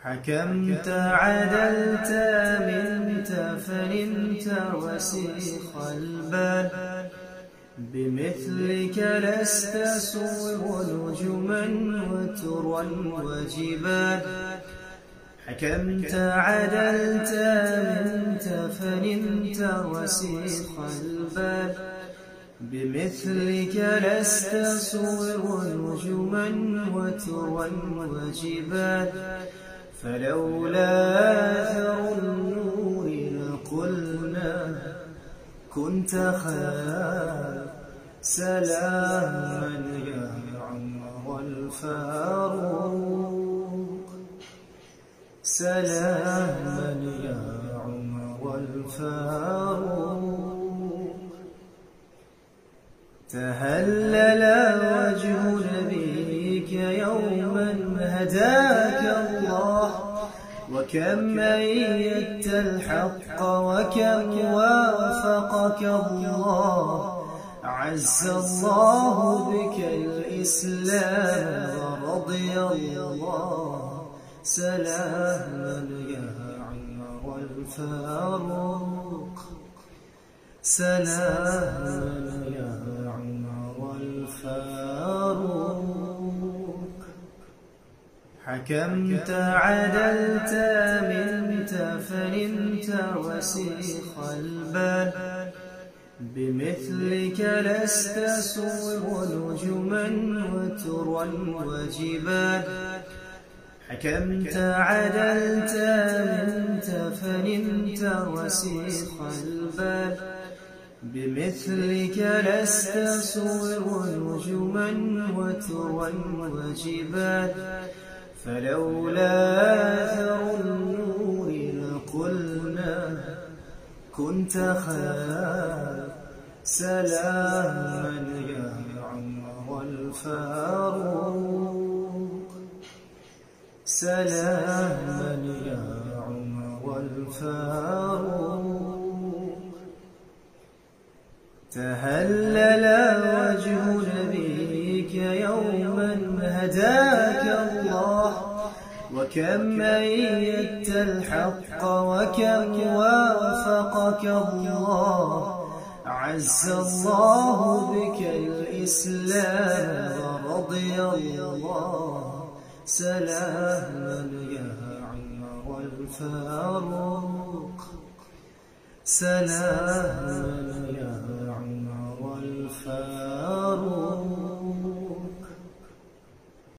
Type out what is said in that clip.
حكمت عدلت منت فنمت وسيخ البال، بمثلك لست سوى نجما وترا وجبال. حكمت عدلت منت فنمت وسيخ البال، بمثلك لست سوى نجما وترا وجبال. فلولا أثر النور لقلنا كنت خير سلاما يا عمر الفاروق، سلاما يا عمر الفاروق. تهلل وجه نبيك يوما هداك الله، وكم أيدت الحق وكم وافقك الله. عز الله بك الإسلام ورضي الله، سلاما يا عمر الفاروق، سلاما يا عمر الفاروق. حكمت عدلت منت فنمت وسيخ البال، بمثلك لست سوى نجما وترا وجبال. حكمت عدلت منت فنمت وسيخ البال، بمثلك لست سوى نجما وترا وجبال. فلولا أثر النور لقلنا كنت خير سلاما يا عمر الفاروق، سلاما يا عمر الفاروق. تهلل وجه نبيك يوما هداك الله، وكم أيدت الحق وكم وافقك الله. عز الله بك الإسلام ورضي الله، سلاما يا عمر الفاروق، سلاما يا عمر الفاروق.